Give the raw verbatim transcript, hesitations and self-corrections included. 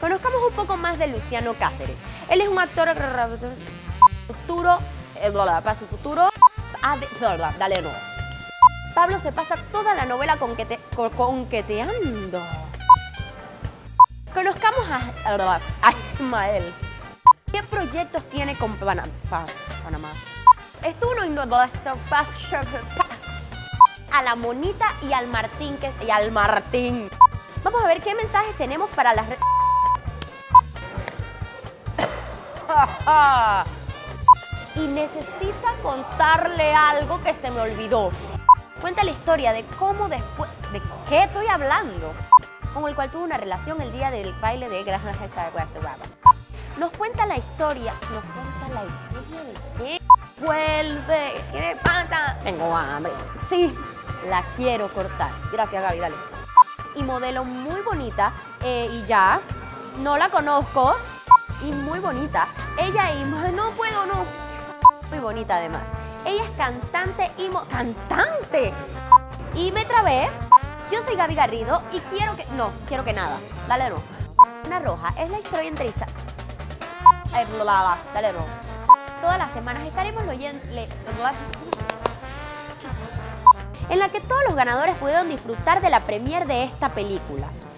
Conozcamos un poco más de Luciano Cáceres. Él es un actor futuro, para su futuro, dale no. Pablo se pasa toda la novela conquete, con, conqueteando. Conozcamos a, a Ismael. ¿Qué proyectos tiene con Panamá? Panamá. Estuvo en a la Monita y al Martín que, y al Martín. Vamos a ver qué mensajes tenemos para las redes. Y necesita contarle algo que se me olvidó. Cuenta la historia de cómo después... ¿De qué estoy hablando? Con el cual tuvo una relación el día del baile de Gracias a Nos cuenta la historia... Nos cuenta la historia de qué... Vuelve... ¿Qué pasa? Tengo hambre. Sí, la quiero cortar. Gracias, Gaby, dale. Y modelo muy bonita. Eh, y ya... No la conozco. Y muy bonita. Ella y... No puedo, no. Muy bonita además. Ella es cantante y... Mo ¡Cantante! Y me trabé. Yo soy Gaby Garrido y quiero que... No, quiero que nada. Dale no. Una roja es la historia entre Isa... Eh, dale no. Todas las semanas estaremos leyendo... En la que todos los ganadores pudieron disfrutar de la premiere de esta película.